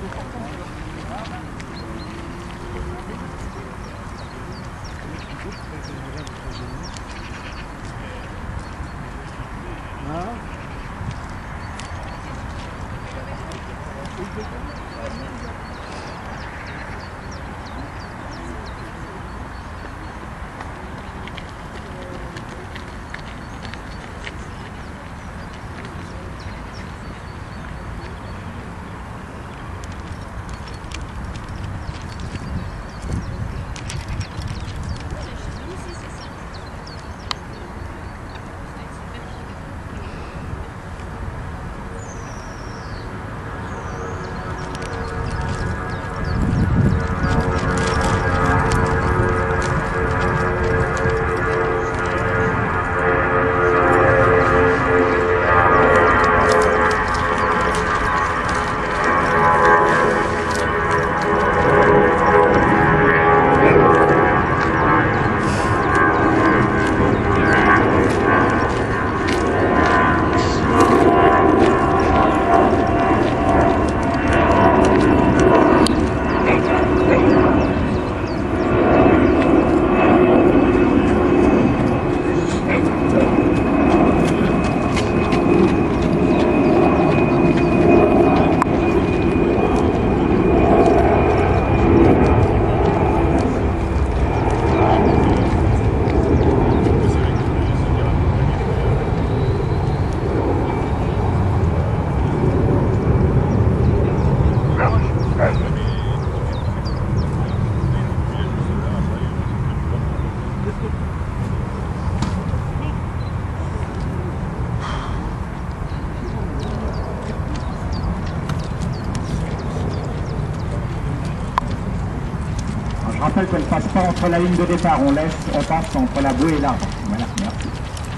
Je rappelle qu'elle ne passe pas entre la ligne de départ, on passe entre la bouée et l'arbre. Voilà, merci.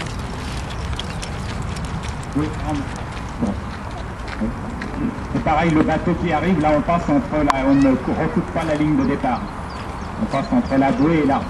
Oui, bon. C'est pareil, le bateau qui arrive, là on passe entre la... on ne recoupe pas la ligne de départ. On passe entre la bouée et l'arbre.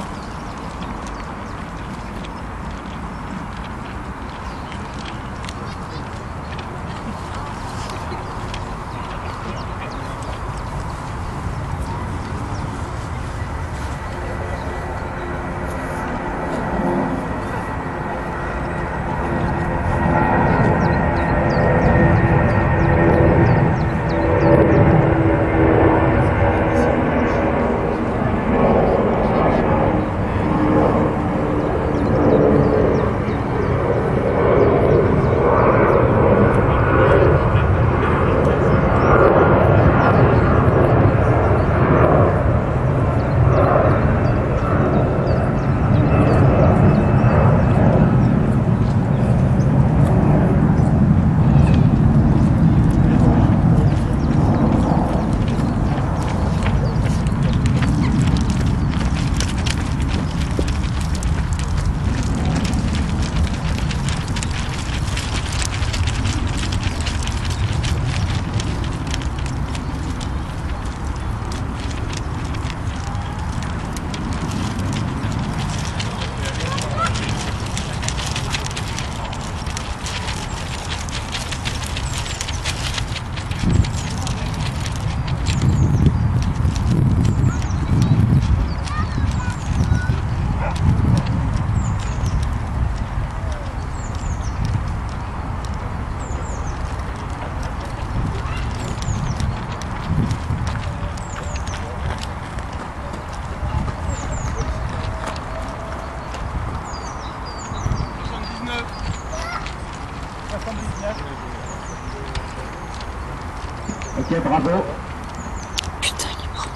Ok, bravo. Putain, il est mort,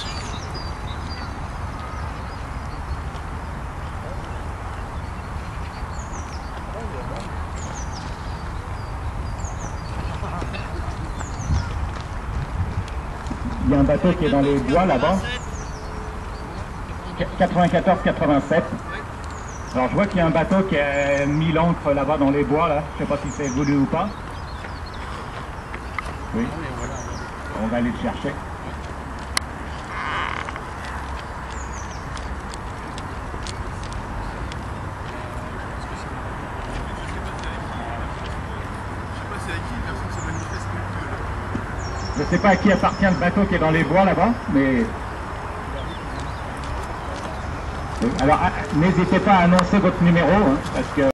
Il y a un bateau qui est dans les bois là-bas. 94-87. Alors je vois qu'il y a un bateau qui a mis l'ancre là-bas dans les bois là. Je sais pas si c'est voulu ou pas. Oui. On va aller le chercher. Je ne sais pas à qui appartient le bateau qui est dans les bois là-bas, mais... Alors, n'hésitez pas à annoncer votre numéro, hein, parce que...